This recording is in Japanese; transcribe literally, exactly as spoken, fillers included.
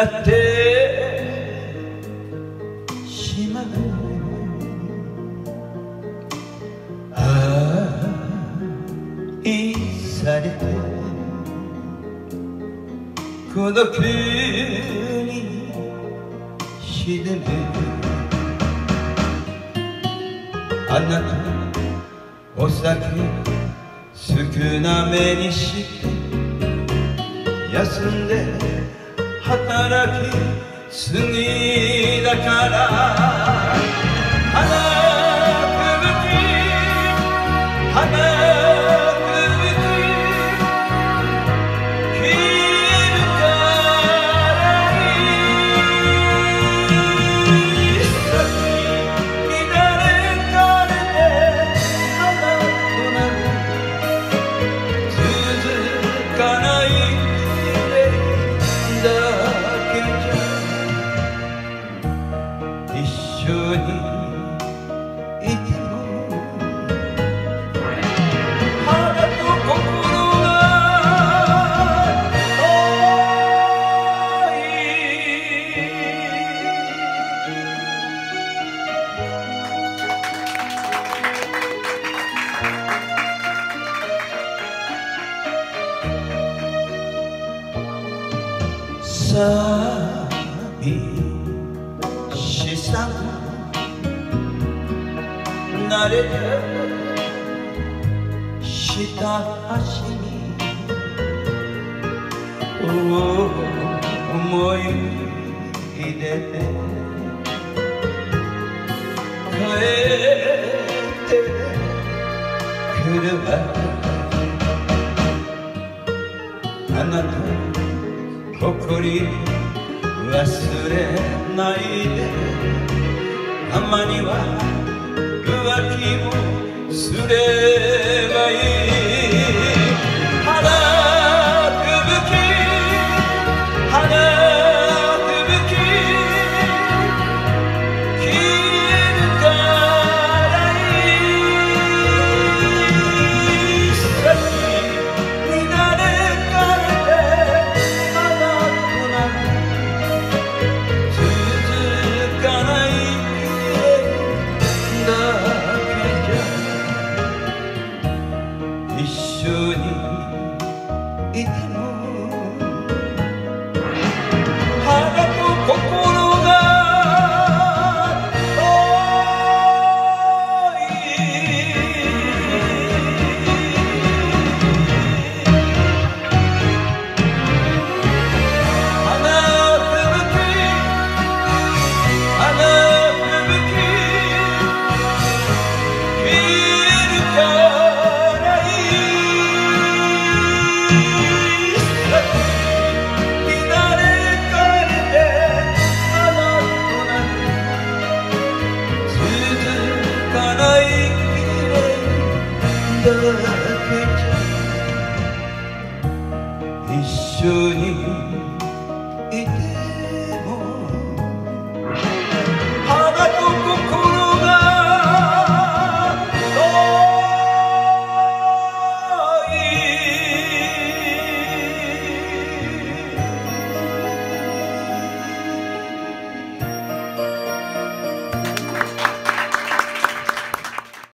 なってしまう。愛されて孤独に沈む。あなたお酒少なめにして休んで働きすぎだから花吹雪花吹雪消えるからいいさっき乱れかれて花となる続かないだけじゃ一緒にいても腹と心が遠い寂しさ慣れてした橋に思い出で帰ってくるわ。あなた誇り忘れないでたまには浮気もすればいい。花吹雪花吹雪消えるからいい。さっき乱れかれて花となる続かないだけじゃ一緒にいても腹と心が遠い。花吹雪花吹雪消えるからいい。さっき乱れかれて花となる続かないだけ